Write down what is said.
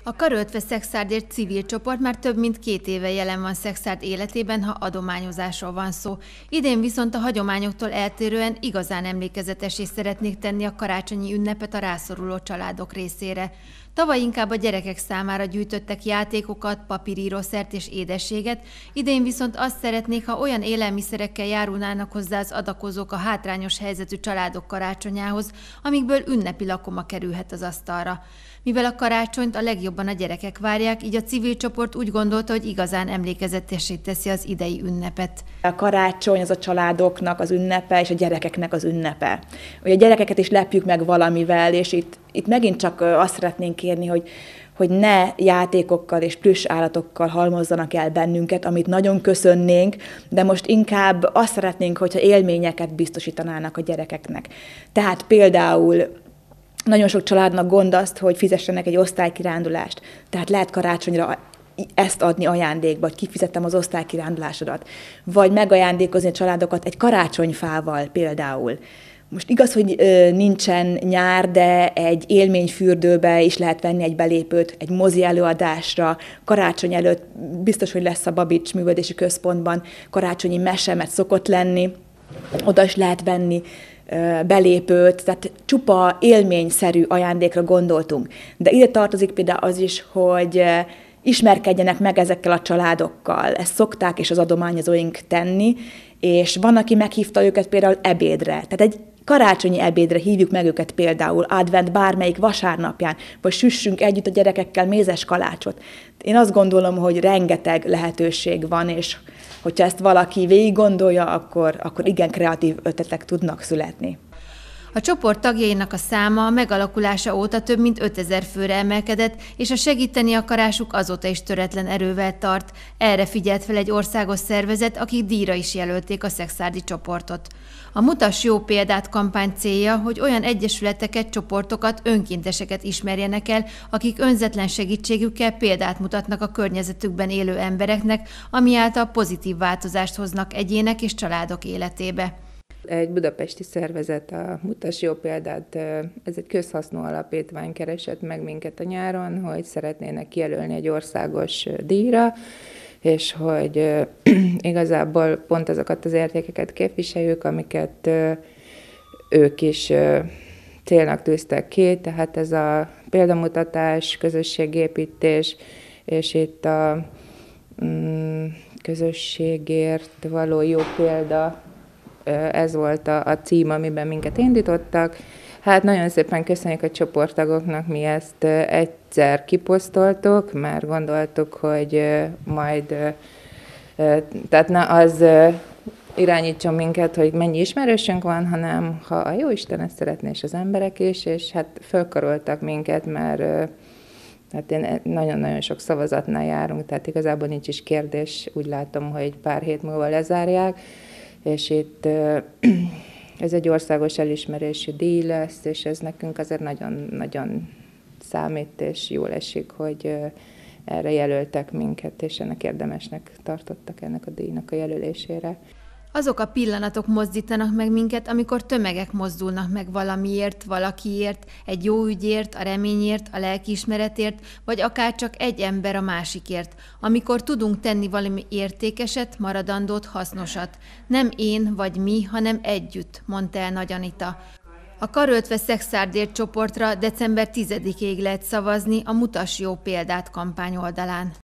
A Karöltve Szexárdért civil csoport már több mint 2 éve jelen van Szekszárd életében, ha adományozásról van szó. Idén viszont a hagyományoktól eltérően igazán emlékezetessé szeretnék tenni a karácsonyi ünnepet a rászoruló családok részére. Tavaly inkább a gyerekek számára gyűjtöttek játékokat, papírírószert és édességet, idén viszont azt szeretnék, ha olyan élelmiszerekkel járulnának hozzá az adakozók a hátrányos helyzetű családok karácsonyához, amikből ünnepi lakoma kerülhet az asztalra. Mivel a karácsonyt a legjobban a gyerekek várják, így a civil csoport úgy gondolta, hogy igazán emlékezetessé teszi az idei ünnepet. A karácsony az a családoknak az ünnepe, és a gyerekeknek az ünnepe. Ugye a gyerekeket is lepjük meg valamivel, és itt megint csak azt szeretnénk kérni, hogy ne játékokkal és plüss állatokkal halmozzanak el bennünket, amit nagyon köszönnénk, de most inkább azt szeretnénk, hogyha élményeket biztosítanának a gyerekeknek. Tehát például nagyon sok családnak gond azt, hogy fizessenek egy osztálykirándulást. Tehát lehet karácsonyra ezt adni ajándékba, hogy kifizettem az osztálykirándulásodat. Vagy megajándékozni a családokat egy karácsonyfával például. Most igaz, hogy nincsen nyár, de egy élményfürdőbe is lehet venni egy belépőt, egy mozi előadásra, karácsony előtt biztos, hogy lesz a Babics Művelődési Központban karácsonyi mese, mert szokott lenni, oda is lehet venni belépőt, tehát csupa élményszerű ajándékra gondoltunk. De ide tartozik például az is, hogy ismerkedjenek meg ezekkel a családokkal. Ezt szokták és az adományozóink tenni, és van, aki meghívta őket például ebédre. Tehát egy karácsonyi ebédre hívjuk meg őket például advent bármelyik vasárnapján, vagy süssünk együtt a gyerekekkel mézes kalácsot. Én azt gondolom, hogy rengeteg lehetőség van, és hogyha ezt valaki végig gondolja, akkor igen kreatív ötletek tudnak születni. A csoport tagjainak a száma a megalakulása óta több mint 5000 főre emelkedett, és a segíteni akarásuk azóta is töretlen erővel tart. Erre figyelt fel egy országos szervezet, akik díjra is jelölték a szekszárdi csoportot. A Mutass jó példát kampány célja, hogy olyan egyesületeket, csoportokat, önkénteseket ismerjenek el, akik önzetlen segítségükkel példát mutatnak a környezetükben élő embereknek, ami által pozitív változást hoznak egyének és családok életébe. Egy budapesti szervezet, a Mutass jó példát, ez egy közhasznú alapítvány keresett meg minket a nyáron, hogy szeretnének kijelölni egy országos díjra, és hogy igazából pont azokat az értékeket képviseljük, amiket ők is célnak tűztek ki, tehát ez a példamutatás, közösségépítés, és itt a közösségért való jó példa, ez volt a cím, amiben minket indítottak. Hát nagyon szépen köszönjük a csoporttagoknak, mi ezt egyszer kiposztoltuk, mert gondoltuk, hogy majd, tehát ne az irányítson minket, hogy mennyi ismerősünk van, hanem ha a Jóisten ezt szeretné, és az emberek is, és hát fölkaroltak minket, mert hát nagyon-nagyon sok szavazatnál járunk, tehát igazából nincs is kérdés, úgy látom, hogy pár hét múlva lezárják, és itt ez egy országos elismerési díj lesz, és ez nekünk azért nagyon számít, és jól esik, hogy erre jelöltek minket, és ennek érdemesnek tartottak ennek a díjnak a jelölésére. Azok a pillanatok mozdítanak meg minket, amikor tömegek mozdulnak meg valamiért, valakiért, egy jó ügyért, a reményért, a lelkiismeretért, vagy akár csak egy ember a másikért, amikor tudunk tenni valami értékeset, maradandót, hasznosat. Nem én vagy mi, hanem együtt, mondta el Nagy Anita. A Karöltve Szexárdért csoportra december 10-ig lehet szavazni a Mutass jó példát kampány oldalán.